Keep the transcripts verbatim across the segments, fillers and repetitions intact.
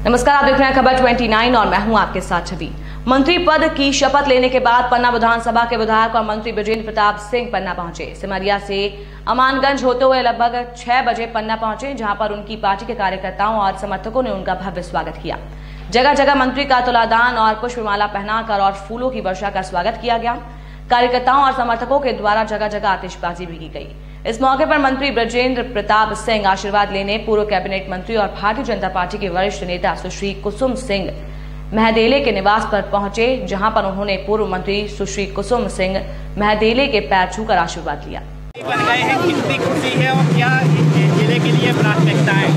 नमस्कार, आप देख रहे हैं खबर उनतीस और मैं हूं आपके साथ छवि। मंत्री पद की शपथ लेने के बाद पन्ना विधानसभा के विधायक और मंत्री बृजेंद्र प्रताप सिंह पन्ना पहुंचे। सिमरिया से अमानगंज होते हुए लगभग छह बजे पन्ना पहुंचे, जहां पर उनकी पार्टी के कार्यकर्ताओं और समर्थकों ने उनका भव्य स्वागत किया। जगह जगह मंत्री का तुलादान और पुष्पमाला पहनाकर और फूलों की वर्षा कर स्वागत किया गया। कार्यकर्ताओं और समर्थकों के द्वारा जगह जगह आतिशबाजी भी की गई। इस मौके पर मंत्री बृजेंद्र प्रताप सिंह आशीर्वाद लेने पूर्व कैबिनेट मंत्री और भारतीय जनता पार्टी के वरिष्ठ नेता सुश्री कुसुम सिंह महदेले के निवास पर पहुंचे, जहां पर उन्होंने पूर्व मंत्री सुश्री कुसुम सिंह महदेले के पैर छूकर आशीर्वाद लिया। बन गए हैं, कितनी खुशी है और क्या जिले के लिए प्राथमिकता है?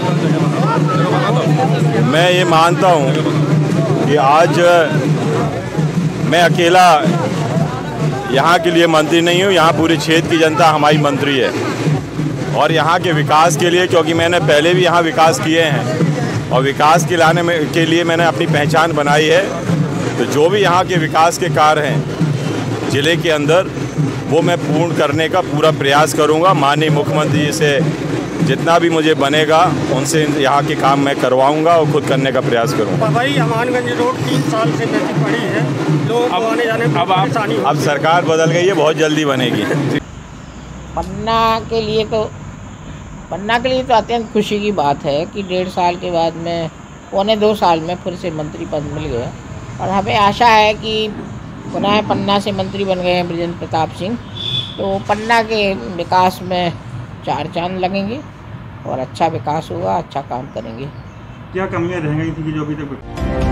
मैं ये मानता हूँ कि आज मैं अकेला यहाँ के लिए मंत्री नहीं हूँ, यहाँ पूरे क्षेत्र की जनता हमारी मंत्री है और यहाँ के विकास के लिए, क्योंकि मैंने पहले भी यहाँ विकास किए हैं और विकास के लाने में के लिए मैंने अपनी पहचान बनाई है। तो जो भी यहाँ के विकास के कार्य हैं ज़िले के अंदर, वो मैं पूर्ण करने का पूरा प्रयास करूँगा। माननीय मुख्यमंत्री जी से जितना भी मुझे बनेगा उनसे यहाँ के काम मैं करवाऊँगा और खुद करने का प्रयास करूँगा। भाई, अमानगंज रोड तीन साल से वैसी पड़ी है, लोग आने जाने में अब आप अब सरकार बदल गई है, बहुत जल्दी बनेगी। पन्ना के लिए तो पन्ना के लिए तो अत्यंत खुशी की बात है कि डेढ़ साल के बाद में पौने दो साल में फिर से मंत्री पद मिल गया और हमें आशा है कि पुनः पन्ना से मंत्री बन गए हैं बृजेंद्र प्रताप सिंह, तो पन्ना के विकास में चार चांद लगेंगे और अच्छा विकास होगा, अच्छा काम करेंगे। क्या कमियां रह गई थी जो अभी तक